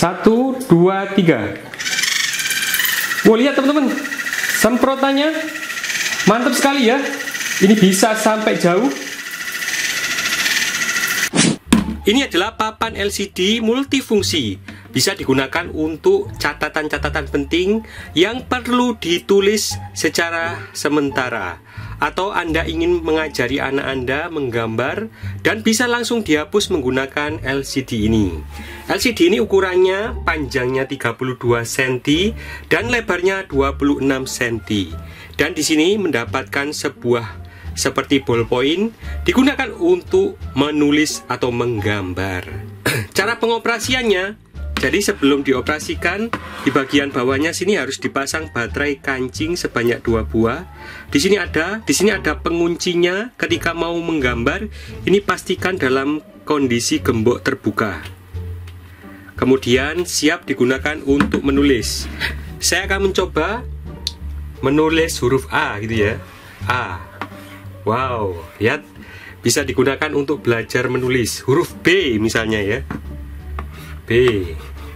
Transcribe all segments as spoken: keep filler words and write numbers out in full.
Satu, dua, tiga. Wow, lihat teman-teman, semprotannya mantap sekali ya. Ini bisa sampai jauh. Ini adalah papan L C D multifungsi. Bisa digunakan untuk catatan-catatan penting yang perlu ditulis secara sementara. Atau Anda ingin mengajari anak Anda menggambar dan bisa langsung dihapus menggunakan L C D ini. L C D ini ukurannya panjangnya tiga puluh dua sentimeter dan lebarnya dua puluh enam sentimeter. Dan di sini mendapatkan sebuah seperti ballpoint digunakan untuk menulis atau menggambar. Cara pengoperasiannya, jadi sebelum dioperasikan di bagian bawahnya sini harus dipasang baterai kancing sebanyak dua buah. Di sini ada, di sini ada penguncinya. Ketika mau menggambar, ini pastikan dalam kondisi gembok terbuka. Kemudian siap digunakan untuk menulis. Saya akan mencoba menulis huruf A gitu ya. A. Wow, lihat, bisa digunakan untuk belajar menulis. Huruf B misalnya ya, B.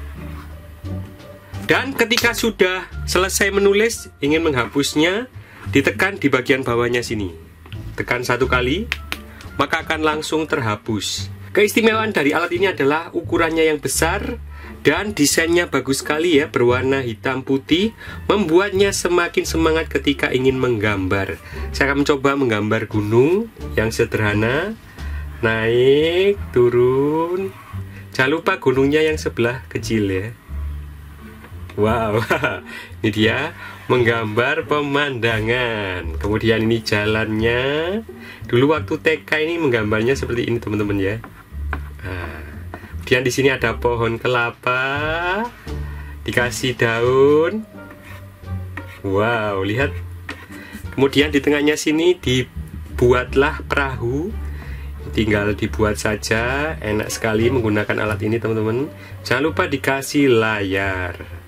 Dan ketika sudah selesai menulis, ingin menghapusnya, ditekan di bagian bawahnya sini. Tekan satu kali, maka akan langsung terhapus. Keistimewaan dari alat ini adalah ukurannya yang besar dan desainnya bagus sekali ya, berwarna hitam putih, membuatnya semakin semangat ketika ingin menggambar. Saya akan mencoba menggambar gunung yang sederhana, naik, turun. Jangan lupa gunungnya yang sebelah kecil ya. Wow, ini dia menggambar pemandangan. Kemudian ini jalannya. Dulu waktu T K ini menggambarnya seperti ini teman-teman ya. Nah, kemudian di sini ada pohon kelapa, dikasih daun. Wow, lihat. Kemudian di tengahnya sini dibuatlah perahu. Tinggal dibuat saja. Enak sekali menggunakan alat ini teman-teman. Jangan lupa dikasih layar.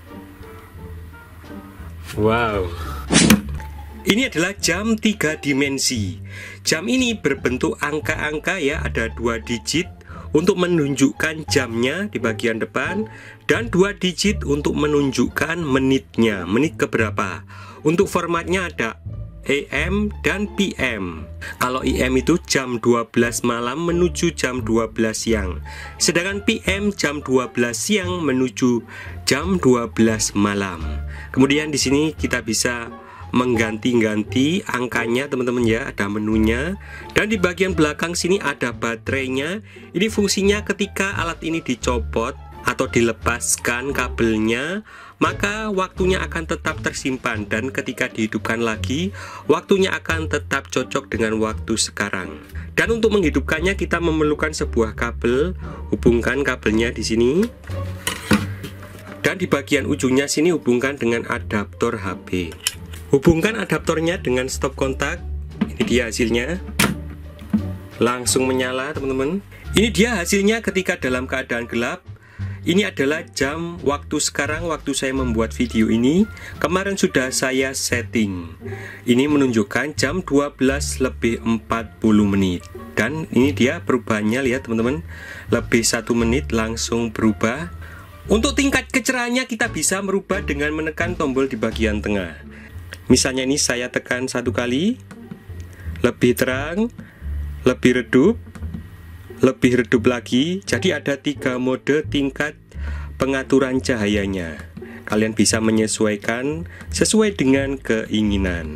Wow. Ini adalah jam tiga dimensi. Jam ini berbentuk angka-angka ya, ada dua digit untuk menunjukkan jamnya di bagian depan dan dua digit untuk menunjukkan menitnya, menit keberapa. Untuk formatnya ada A M dan P M. Kalau A M itu jam dua belas malam menuju jam dua belas siang. Sedangkan P M jam dua belas siang menuju jam dua belas malam. Kemudian di sini kita bisa mengganti-ganti angkanya teman-teman ya, ada menunya. Dan di bagian belakang sini ada baterainya. Ini fungsinya ketika alat ini dicopot atau dilepaskan kabelnya, maka waktunya akan tetap tersimpan, dan ketika dihidupkan lagi, waktunya akan tetap cocok dengan waktu sekarang. Dan untuk menghidupkannya kita memerlukan sebuah kabel. Hubungkan kabelnya di sini. Dan di bagian ujungnya sini hubungkan dengan adaptor H P. Hubungkan adaptornya dengan stop kontak. Ini dia hasilnya. Langsung menyala teman-teman. Ini dia hasilnya ketika dalam keadaan gelap. Ini adalah jam waktu sekarang, waktu saya membuat video ini. Kemarin sudah saya setting. Ini menunjukkan jam dua belas lebih empat puluh menit. Dan ini dia perubahannya, lihat teman-teman. Lebih satu menit langsung berubah. Untuk tingkat kecerahannya kita bisa merubah dengan menekan tombol di bagian tengah. Misalnya ini saya tekan satu kali, lebih terang, lebih redup, lebih redup lagi. Jadi ada tiga mode tingkat pengaturan cahayanya. Kalian bisa menyesuaikan sesuai dengan keinginan.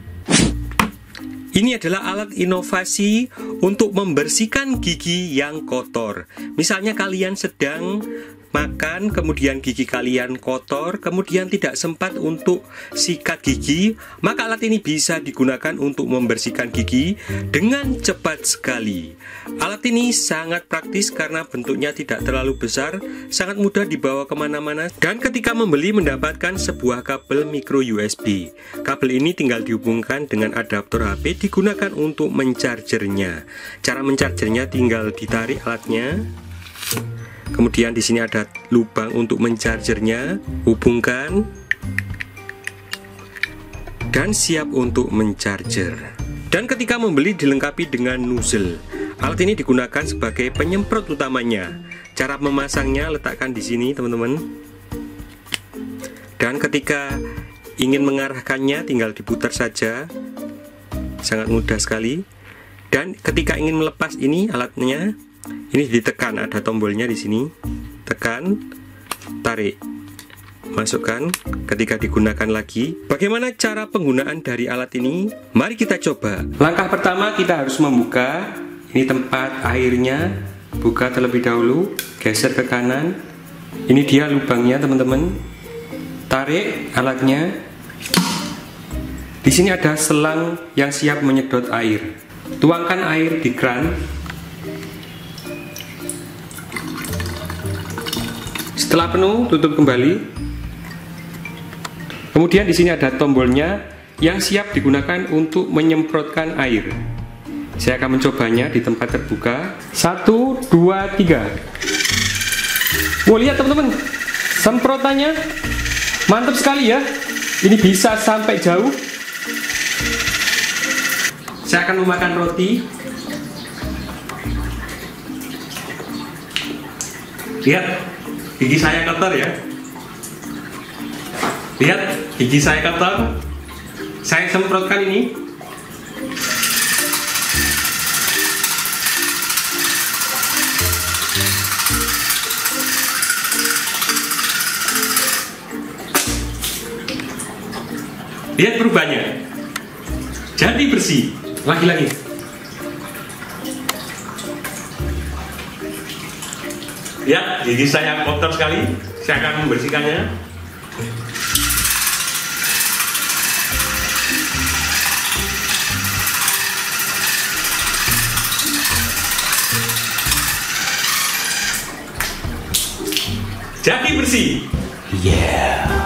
Ini adalah alat inovasi untuk membersihkan gigi yang kotor. Misalnya kalian sedang makan, kemudian gigi kalian kotor, kemudian tidak sempat untuk sikat gigi, maka alat ini bisa digunakan untuk membersihkan gigi dengan cepat sekali. Alat ini sangat praktis karena bentuknya tidak terlalu besar, sangat mudah dibawa kemana-mana, dan ketika membeli mendapatkan sebuah kabel micro U S B. Kabel ini tinggal dihubungkan dengan adaptor H P, digunakan untuk mencargernya. Cara mencargernya tinggal ditarik alatnya. Kemudian di sini ada lubang untuk mencargernya, hubungkan dan siap untuk mencarger. Dan ketika membeli dilengkapi dengan nozzle. Alat ini digunakan sebagai penyemprot utamanya. Cara memasangnya letakkan di sini, teman-teman. Dan ketika ingin mengarahkannya tinggal diputar saja. Sangat mudah sekali. Dan ketika ingin melepas ini alatnya, ini ditekan, ada tombolnya di sini. Tekan, tarik. Masukkan ketika digunakan lagi. Bagaimana cara penggunaan dari alat ini? Mari kita coba. Langkah pertama kita harus membuka. Ini tempat airnya. Buka terlebih dahulu. Geser ke kanan. Ini dia lubangnya, teman-teman. Tarik alatnya. Di sini ada selang yang siap menyedot air. Tuangkan air di kran. Setelah penuh, tutup kembali. Kemudian di sini ada tombolnya yang siap digunakan untuk menyemprotkan air. Saya akan mencobanya di tempat terbuka. Satu, dua, tiga. Wow, lihat teman-teman, semprotannya mantap sekali ya. Ini bisa sampai jauh. Saya akan memakan roti. Lihat, gigi saya kotor ya. Lihat, gigi saya kotor. Saya semprotkan ini. Lihat perubahannya. Jadi bersih. Lagi-lagi. Lihat, gigi saya kotor sekali. Saya akan membersihkannya. Jadi bersih. Yeah.